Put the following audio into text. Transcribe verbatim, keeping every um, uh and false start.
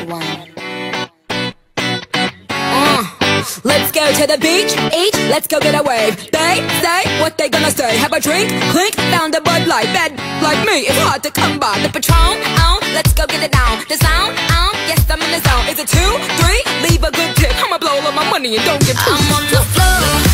one. Uh, let's go to the beach, each, let's go get a wave. They say what they gonna say. Have a drink, clink, found a Bud Light. Bad like me, it's hard to come by. The Patron, on, let's go get it down. The sound, on, yes I'm in the zone. Is it two, three? Leave a good tip. I'ma blow all of my money and don't get too. I'm on the floor.